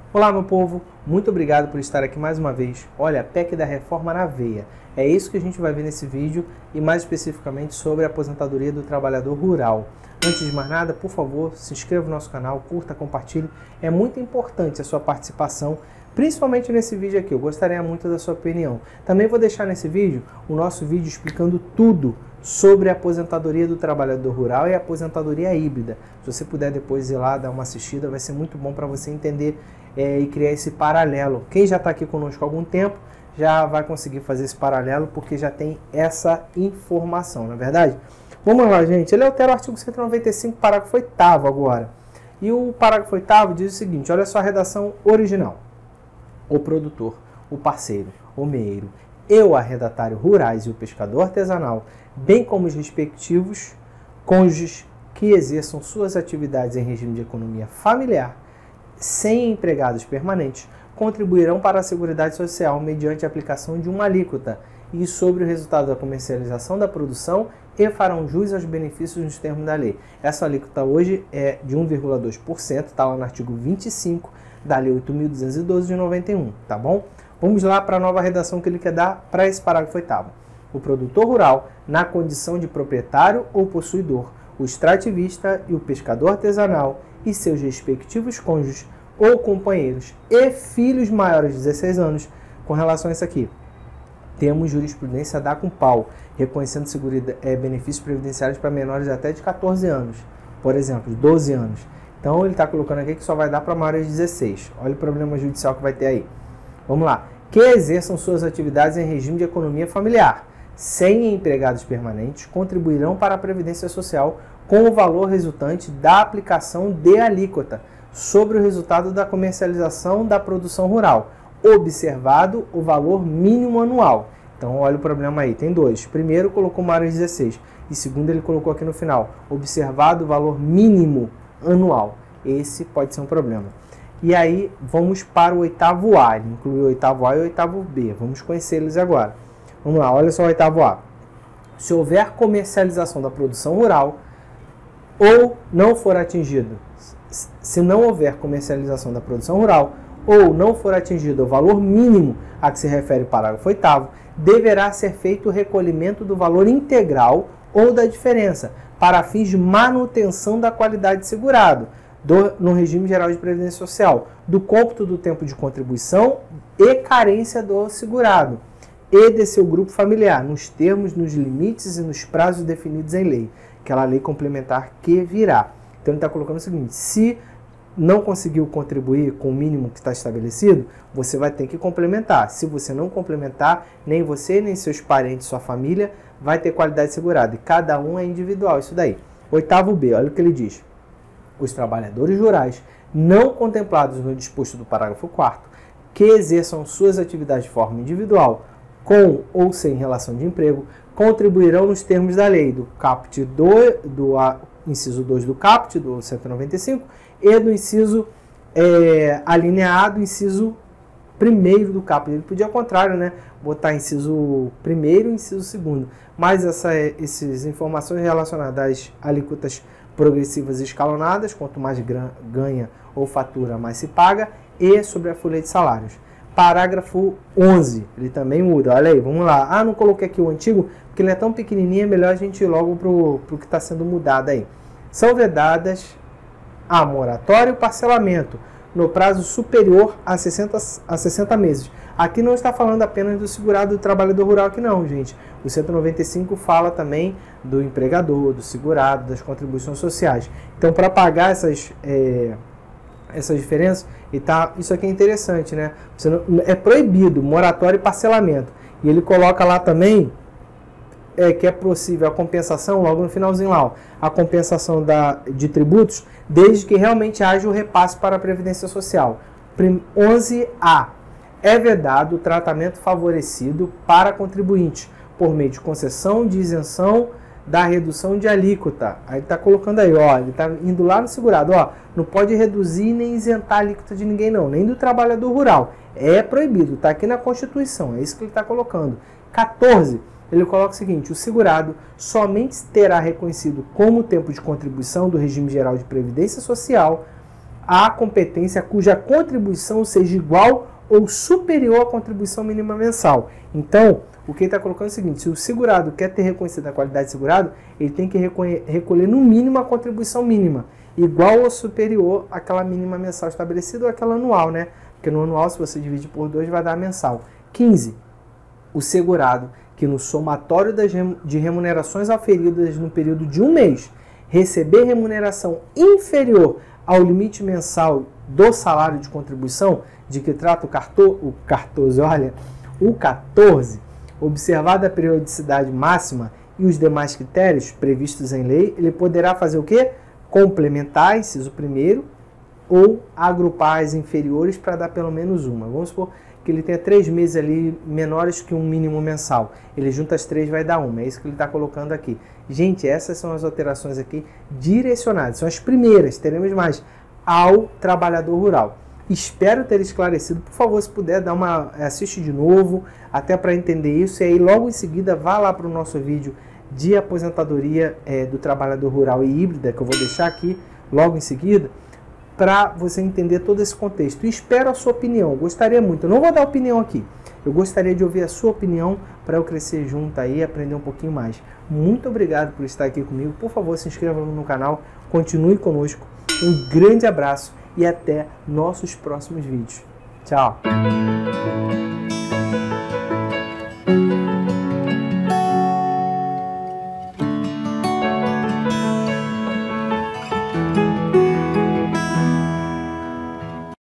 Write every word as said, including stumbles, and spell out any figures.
Olá, meu povo, muito obrigado por estar aqui mais uma vez. Olha, a P E C da reforma na veia. É isso que a gente vai ver nesse vídeo e mais especificamente sobre a aposentadoria do trabalhador rural. Antes de mais nada, por favor, se inscreva no nosso canal, curta, compartilhe. É muito importante a sua participação, principalmente nesse vídeo aqui. Eu gostaria muito da sua opinião. Também vou deixar nesse vídeo o nosso vídeo explicando tudo sobre a aposentadoria do trabalhador rural e a aposentadoria híbrida. Se você puder depois ir lá dar uma assistida, vai ser muito bom para você entender é, e criar esse paralelo. Quem já está aqui conosco há algum tempo já vai conseguir fazer esse paralelo porque já tem essa informação, não é verdade? Vamos lá, gente. Ele altera o artigo cento e noventa e cinco, parágrafo oitavo agora. E o parágrafo oitavo diz o seguinte, olha só a redação original. O produtor, o parceiro, o meeiro e o arrendatário rurais e o pescador artesanal, bem como os respectivos cônjuges que exerçam suas atividades em regime de economia familiar, sem empregados permanentes, contribuirão para a Seguridade Social mediante a aplicação de uma alíquota e sobre o resultado da comercialização da produção e farão jus aos benefícios nos termos da lei. Essa alíquota hoje é de um vírgula dois por cento, está lá no artigo vinte e cinco da Lei oito mil duzentos e doze de noventa e um, tá bom? Vamos lá para a nova redação que ele quer dar para esse parágrafo oitavo. O produtor rural, na condição de proprietário ou possuidor, o extrativista e o pescador artesanal e seus respectivos cônjuges ou companheiros e filhos maiores de dezesseis anos, com relação a isso aqui. Temos jurisprudência da Compal, reconhecendo segura, é, benefícios previdenciários para menores até de quatorze anos, por exemplo, de doze anos. Então ele está colocando aqui que só vai dar para maiores de dezesseis. Olha o problema judicial que vai ter aí. Vamos lá. Que exerçam suas atividades em regime de economia familiar, sem empregados permanentes, contribuirão para a Previdência Social com o valor resultante da aplicação de alíquota sobre o resultado da comercialização da produção rural, observado o valor mínimo anual. Então, olha o problema aí, tem dois. Primeiro, colocou maiores de dezesseis. E segundo, ele colocou aqui no final, observado o valor mínimo anual. Esse pode ser um problema. E aí, vamos para o oitavo A. Ele incluiu o oitavo A e o oitavo B. Vamos conhecê-los agora. Vamos lá, olha só o oitavo A. Se houver comercialização da produção rural ou não for atingido, se não houver comercialização da produção rural ou não for atingido o valor mínimo a que se refere o parágrafo oitavo, deverá ser feito o recolhimento do valor integral ou da diferença para fins de manutenção da qualidade de segurado do, no regime geral de previdência social, do cômputo do tempo de contribuição e carência do segurado e de seu grupo familiar, nos termos, nos limites e nos prazos definidos em lei, aquela lei complementar que virá. Então ele está colocando o seguinte, se não conseguiu contribuir com o mínimo que está estabelecido, você vai ter que complementar. Se você não complementar, nem você, nem seus parentes, sua família, vai ter qualidade segurada. E cada um é individual, isso daí. Oitavo B, olha o que ele diz. Os trabalhadores rurais não contemplados no disposto do parágrafo quarto, que exerçam suas atividades de forma individual, com ou sem relação de emprego, contribuirão nos termos da lei do caput do, do inciso dois do caput do cento e noventa e cinco e do inciso é, alineado, inciso primeiro do caput. Ele podia ao contrário, né? Botar inciso primeiro e inciso segundo. Mas essa, essas informações relacionadas às alíquotas progressivas e escalonadas, quanto mais ganha ou fatura, mais se paga, e sobre a folha de salários. Parágrafo onze, ele também muda, olha aí, vamos lá. Ah, não coloquei aqui o antigo, porque ele é tão pequenininho, é melhor a gente ir logo para o que está sendo mudado aí. São vedadas a moratório e parcelamento no prazo superior a sessenta, a sessenta meses. Aqui não está falando apenas do segurado do trabalhador rural aqui não, gente. O cento e noventa e cinco fala também do empregador, do segurado, das contribuições sociais. Então, para pagar essas... É, essas diferenças, e tá, isso aqui é interessante, né? Você não, é proibido moratório e parcelamento. E ele coloca lá também é, que é possível a compensação, logo no finalzinho lá, ó, a compensação da, de tributos, desde que realmente haja o repasse para a Previdência Social. onze A. É vedado o tratamento favorecido para contribuinte, por meio de concessão de isenção da redução de alíquota. Aí está colocando aí, ó, ele está indo lá no segurado, ó, não pode reduzir nem isentar a alíquota de ninguém não, nem do trabalhador rural. É proibido, está aqui na Constituição, é isso que ele está colocando. quatorze, ele coloca o seguinte, o segurado somente terá reconhecido como tempo de contribuição do regime geral de previdência social à competência cuja contribuição seja igual ou superior à contribuição mínima mensal. Então, o que ele está colocando é o seguinte: se o segurado quer ter reconhecida a qualidade de segurado, ele tem que recolher no mínimo a contribuição mínima, igual ou superior àquela mínima mensal estabelecida ou àquela anual, né? Porque no anual, se você divide por dois, vai dar mensal. quinze. O segurado que no somatório das de remunerações auferidas no período de um mês receber remuneração inferior ao limite mensal do salário de contribuição, de que trata o quatorze, olha, o quatorze, observada a periodicidade máxima e os demais critérios previstos em lei, ele poderá fazer o quê? Complementar, inciso primeiro, ou agrupar as inferiores para dar pelo menos uma. Vamos supor que ele tenha três meses ali menores que um mínimo mensal. Ele junta as três, vai dar uma. É isso que ele está colocando aqui. Gente, essas são as alterações aqui direcionadas. São as primeiras, teremos mais, ao trabalhador rural. Espero ter esclarecido. Por favor, se puder, dá uma, assiste de novo, até para entender isso. E aí, logo em seguida, vá lá para o nosso vídeo de aposentadoria é, do trabalhador rural e híbrida, que eu vou deixar aqui logo em seguida, para você entender todo esse contexto. E espero a sua opinião. Gostaria muito. Eu não vou dar opinião aqui. Eu gostaria de ouvir a sua opinião para eu crescer junto aí e aprender um pouquinho mais. Muito obrigado por estar aqui comigo. Por favor, se inscreva no canal. Continue conosco. Um grande abraço e até nossos próximos vídeos. Tchau!